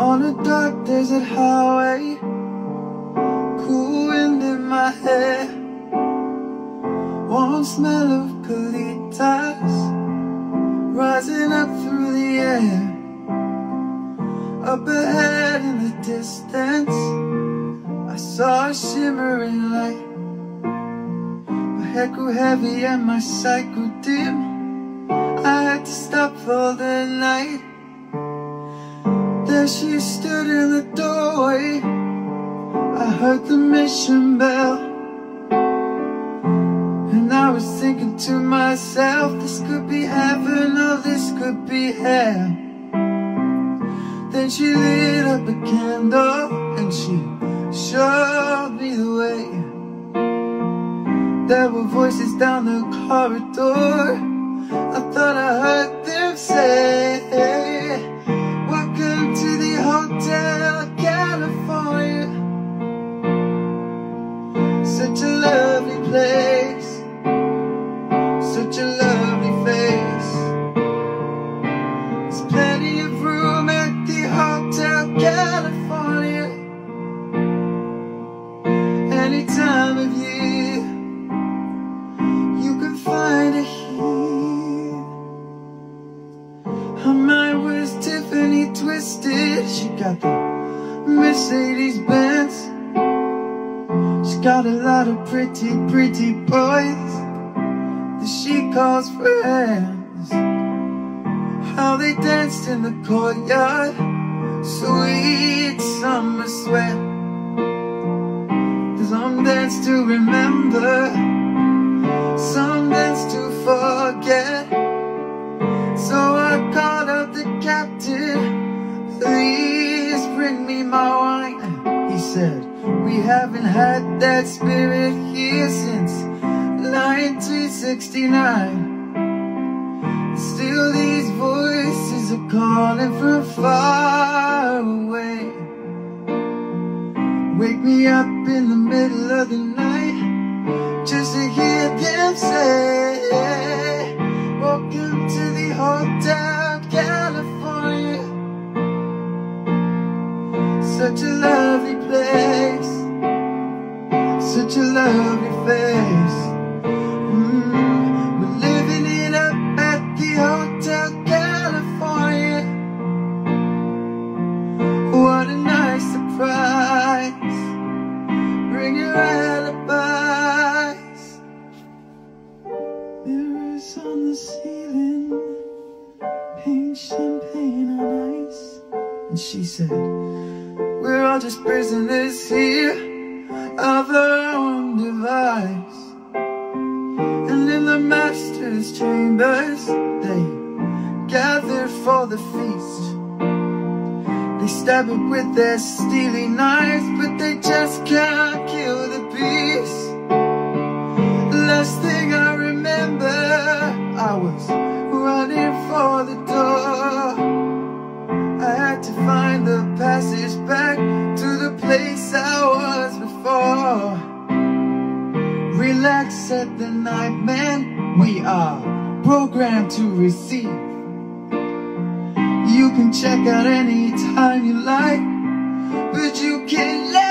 On a dark desert highway, cool wind in my hair, warm smell of colitas rising up through the air. Up ahead in the distance, I saw a shimmering light. My head grew heavy and my sight grew dim. I had to stop for the night. There she stood in the doorway. I heard the mission bell, and I was thinking to myself, this could be heaven or this could be hell. Then she lit up a candle and she showed me the way. There were voices down the corridor. I thought I heard them say, welcome to the Hotel California. Such a lovely place, such a lovely face. There's plenty of room at the Hotel California, any time of year you can find it here. Her mind was Tiffany twisted. She got the Mercedes-Benz. She's got a lot of pretty, pretty boys that she calls friends. How they danced in the courtyard, sweet summer sweat. There's some dance to remember, some dance to forget. So I called out the captain, please bring me my wine. He said, we haven't had that spirit here since 1969. Still these voices are calling from far away. Wake me up in the middle of the night just to hear them say, welcome to the Hotel California. Such a lovely place, such a lovely face. We're living it up at the Hotel California. What a nice surprise, bring your alibis. Mirrors on the ceiling, pink champagne on ice. And she said, we're all just prisoners here of our own device. And in the master's chambers they gathered for the feast. They stab it with their steely knives, but they just can't kill the beast. Last thing I remember, I was running for the door. I had to find the passage back to the place I was before. Relax, said the night man, we are programmed to receive. You can check out any time you like, but you can let